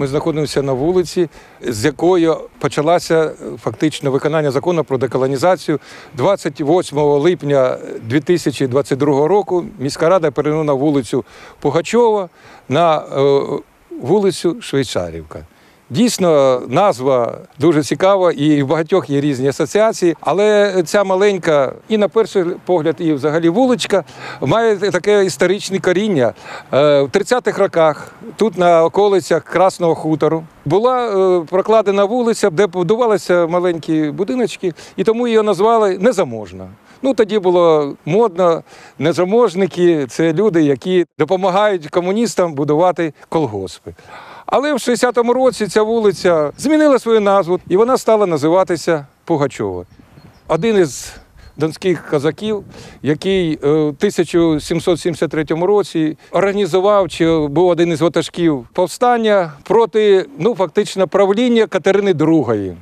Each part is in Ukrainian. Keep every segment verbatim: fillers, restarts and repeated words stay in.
Ми знаходимося на вулиці, з якої почалося фактично виконання закону про деколонізацію. двадцять восьмого липня дві тисячі двадцять другого року міська рада перейменувала на вулицю Пугачова на е, вулицю Швейцарівка. Дійсно, назва дуже цікава, і в багатьох є різні асоціації, але ця маленька, і на перший погляд, і взагалі вуличка, має таке історичне коріння. В тридцятих роках тут на околицях Красного хутору була прокладена вулиця, де будувалися маленькі будиночки, і тому її назвали Незаможна. Ну, тоді було модно, незаможники – це люди, які допомагають комуністам будувати колгоспи. Але в шістдесятому році ця вулиця змінила свою назву, і вона стала називатися Пугачова. Один із донських козаків, який в тисяча сімсот сімдесят третьому році організував, чи був один із ватажків повстання проти, ну, фактично, правління Катерини другої.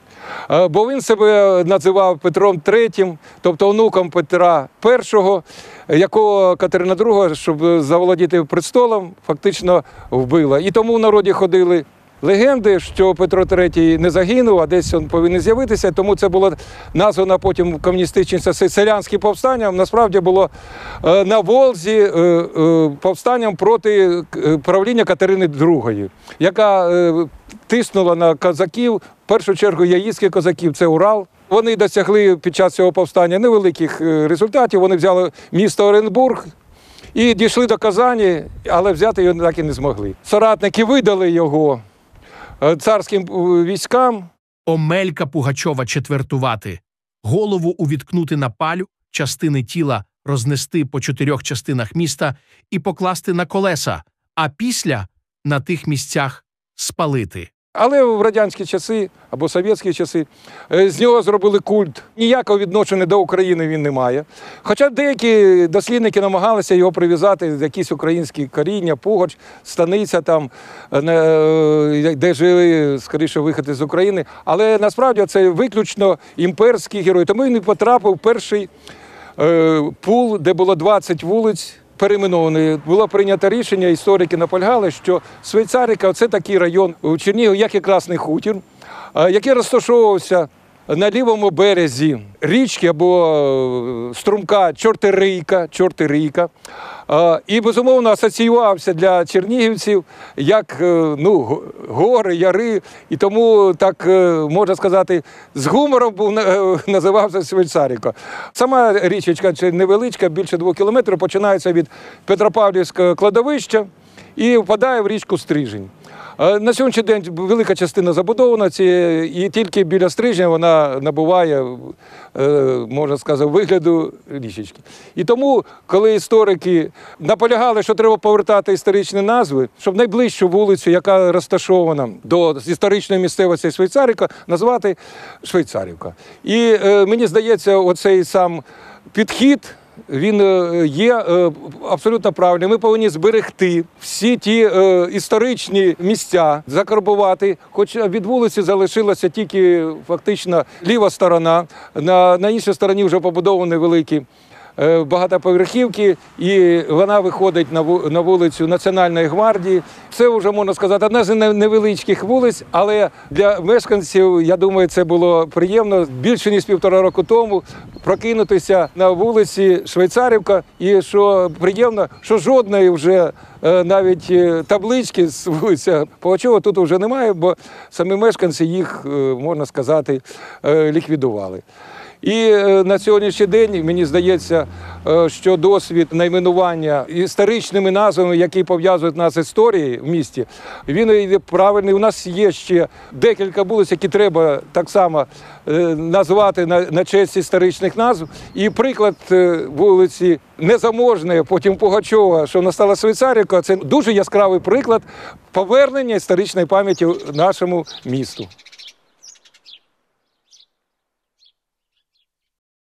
Бо він себе називав Петром третім, тобто онуком Петра першого, якого Катерина друга, щоб заволодіти престолом, фактично вбила. І тому в народі ходили легенди, що Петро третій не загинув, а десь він повинен з'явитися. Тому це було названо потім комуністичним селянським повстанням. Насправді було на Волзі повстанням проти правління Катерини другої, яка тиснула на козаків, в першу чергу яїцьких козаків, це Урал. Вони досягли під час цього повстання невеликих результатів. Вони взяли місто Оренбург і дійшли до Казані, але взяти його так і не змогли. Соратники видали його царським військам. Омелька Пугачова четвертувати, голову увіткнути на палю, частини тіла рознести по чотирьох частинах міста і покласти на колеса, а після на тих місцях спалити. Але в радянські часи або совєтські часи з нього зробили культ. Ніякого відношення до України він не має. Хоча деякі дослідники намагалися його прив'язати до якісь українські коріння, Пугач, станиця там, де жили, скоріше, виходи з України. Але насправді це виключно імперський герой. Тому він і потрапив в перший пул, де було двадцять вулиць, перейменований. Було прийнято рішення, історики наполягали, що Швейцарівка – це такий район у Чернігові, як і Красний Хутір, який розташовувався на лівому березі річки або струмка Чортирийка, Чортирийка. І, безумовно, асоціювався для чернігівців як, ну, гори, яри, і тому, так можна сказати, з гумором був, називався Швейцарівка. Сама річечка невеличка, більше двох кілометрів, починається від Петропавлівського кладовища і впадає в річку Стрижень. На сьогоднішній день велика частина забудована, і тільки біля Стрижня вона набуває, можна сказати, вигляду річечки. І тому, коли історики наполягали, що треба повертати історичні назви, щоб найближчу вулицю, яка розташована до історичної місцевості Швейцарівка, назвати Швейцарівка. І мені здається, оцей сам підхід, він є абсолютно правильний. Ми повинні зберегти всі ті е, історичні місця, закарбувати. Хоч від вулиці залишилася тільки фактично ліва сторона. На, на іншій стороні вже побудовані великі е, багатоповерхівки, і вона виходить на, на вулицю Національної гвардії. Це вже, можна сказати, одна з невеличких вулиць, але для мешканців, я думаю, це було приємно більше ніж півтора року тому прокинутися на вулиці Швейцарівка, і що приємно, що жодної вже навіть таблички з вулиці Пугачова тут вже немає, бо самі мешканці їх, можна сказати, ліквідували. І на сьогоднішній день, мені здається, що досвід найменування історичними назвами, які пов'язують нас з історією в місті, він правильний. У нас є ще декілька вулиць, які треба так само назвати на, на честь історичних назв. І приклад вулиці Незаможної, потім Пугачова, що вона стала Швейцарівка, це дуже яскравий приклад повернення історичної пам'яті нашому місту.